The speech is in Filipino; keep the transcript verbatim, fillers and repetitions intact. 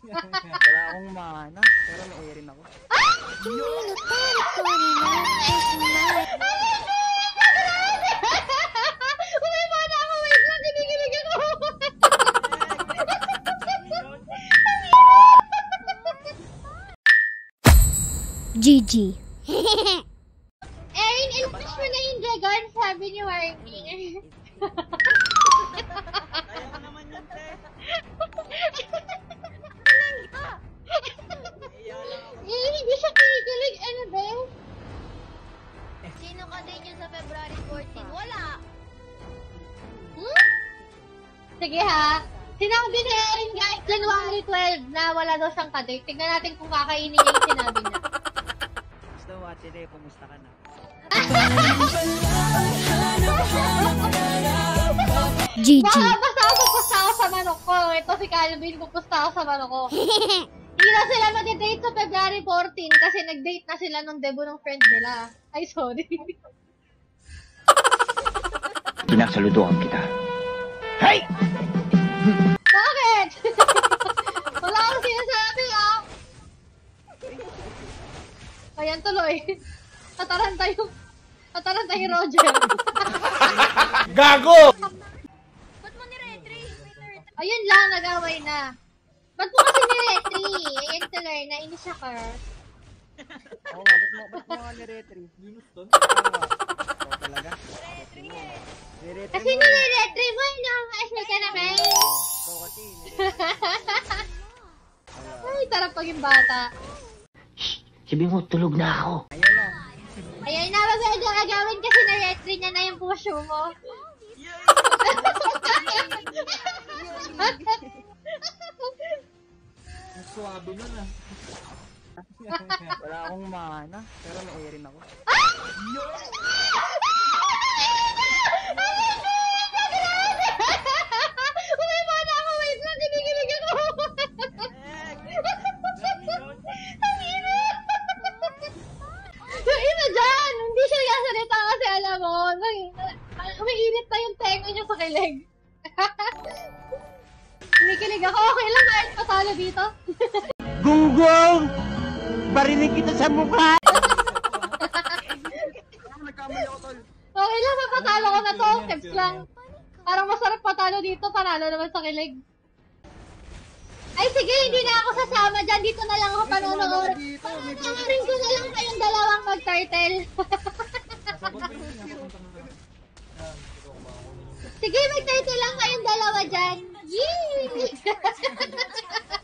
Wala akong mana, pero may rin ako. May mana ako, wait lang, kinikilig ako. G G. Erin, ilabas mo na yung dragon, sabi ni Warming. Kaya ko naman yun, te. Eh, hindi siya kinikilig. Ano ba? Sino ka din yun sa February fourteen? Wala! Hmm? Sige ha. Sinabi ni Erin guys, January twelve na wala daw siyang kadate. Tignan natin kung kakainin niya yung sinabi niya. Gusto mo, Ate Le, kumusta ka na? G G. Baka basta ako pupusta ako sa manok ko. Ito si Calvin, pupusta ako sa manok ko. Hindi na sila mag-date sa February fourteen kasi nag-date na sila nung debut ng friend nila. Ay, sorry. Pinasaludoan kita. Hey! Bakit? Wala akong sinasabi ah. Ayan tuloy. Tataranta yung... Tataranta yung Roger. Gago! Ba't mo ni-retry? Ayun lang, nag-away na. Ba't mo kasi ni-retry? Ayan tuloy, nainis siya ka. Oo nga, ba't mo, ba't mo nga ni-retry? Linus doon? Oo nga. Oo talaga. Retry eh. Ni-retry Kasi mo eh. nire-retry mo, nakaka-asal ka naman. Ikaw kasi, ni-retry. Ay, tarap paging bata. Sabi mo, tulog na ako. Ayan na. Ayan na, wag mo gagawin kasi na-retry niya na yung puso mo. Ang swabe nun ah. Wala akong mana, pero may rin ako. Umay mo na ako, wait lang, kinikilig ako. Ang ina! Yung ina dyan, hindi siya nakasalita kasi alam mo, umiinit na yung tenga niya sa kilig. Kinikilig ako, okay lang kahit patalo dito. Gunggong! Barinig kita sa mukha! Nagkamali ako, tol. Okay lang, mapatalo ko na to, tips lang. Parang masarap patalo dito, panalo naman sa kilig. Ay sige, hindi na ako sasama dyan, dito na lang ako panonood. Pangarin ko na lang kayong dalawang mag-turtle. Sige, mag-turtle lang kayong dalawa dyan. Yee!